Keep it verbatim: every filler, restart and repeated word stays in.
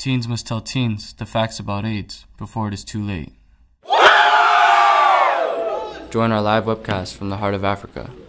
Teens must tell teens the facts about AIDS before it is too late. Join our live webcast from the heart of Africa.